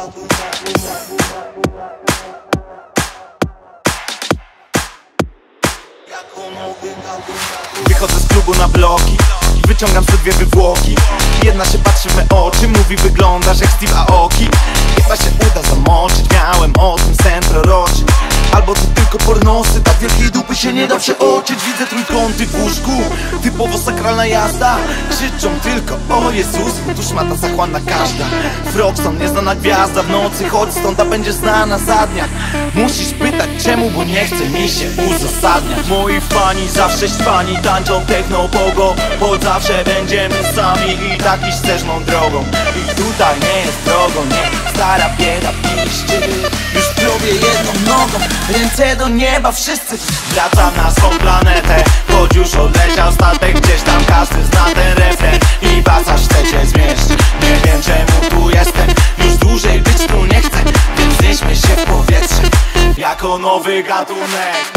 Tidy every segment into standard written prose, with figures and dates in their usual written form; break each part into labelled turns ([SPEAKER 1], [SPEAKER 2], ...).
[SPEAKER 1] Wychodzę z klubu na bloki, wyciągam sobie dwie wywłoki. Jedna się patrzy w me oczy, mówi wyglądasz jak Steve Aoki. Chyba się uda zamoczyć, miałem o tym sen proroczy. Albo to tylko pornosy, tak wielkiej dupy się nie da przeoczyć. Widzę trójkąty w łóżku, typowo sakralna jazda. Krzyczą tylko o Jezus, tu szmata zachłanna każda. Frogson, nieznana gwiazda w nocy, chodź stąd, a będzie znana za dnia. Musisz pytać czemu, bo nie chce mi się uzasadniać. Moi fani zawsze śpani, tańczą techno pogo, bo zawsze będziemy sami i tak iść też mą drogą. I tutaj nie jest drogą, nie, stara bieda piszczy. Już w grobie jedną nogą, ręce do nieba wszyscy. Wracam na swą planetę, choć już odleciał statek. Gdzieś tam każdy zna ten refren i pasaż chce się zmieść. Nie wiem czemu tu jestem, już dłużej być tu nie chcę. Więc znieśmy się w powietrze, jako nowy gatunek.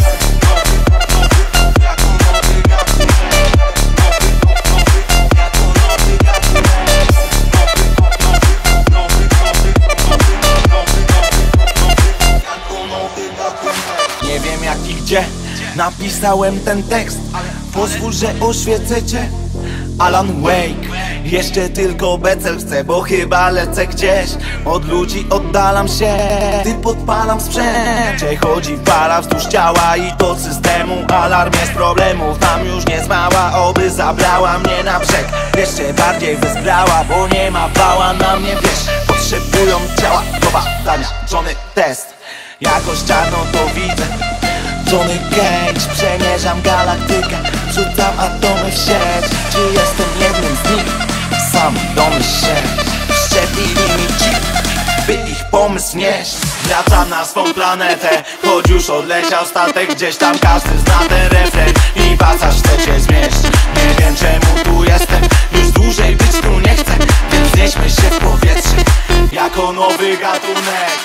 [SPEAKER 1] Nie wiem jak i gdzie napisałem ten tekst. Pozwól, że oświecę cię, Alan Wake. Jeszcze tylko becel chcę, bo chyba lecę gdzieś. Od ludzi oddalam się, gdy podpalam sprzęt. Chodzi fala wzdłuż ciała i do systemu. Alarm jest problemów, tam już nie zmała. Oby zabrała mnie na brzeg, jeszcze bardziej wezbrała, bo nie ma bała na mnie, wiesz. Potrzebują ciała do badania, Johnny Test. Jakoś czarno to widzę, Johnny Cage. Przemierzam galaktykę, rzucam atomy w sieć. Czy jestem jednym z nich? Sam domyśl się. Wszczepili mi chip, by ich pomysł nieść. Wracam na swą planetę, choć już odleciał statek. Gdzieś tam każdy zna ten refren i pasaż chce się zmieść. Nie wiem czemu tu jestem, już dłużej być tu nie chcę. Więc znieśmy się w powietrze, jako nowy gatunek.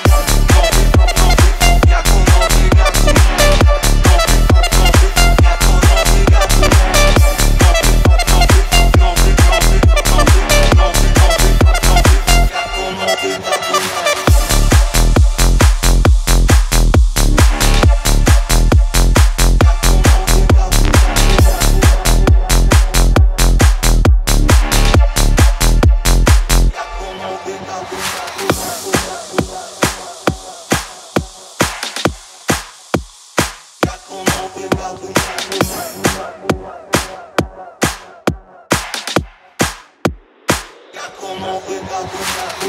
[SPEAKER 2] Como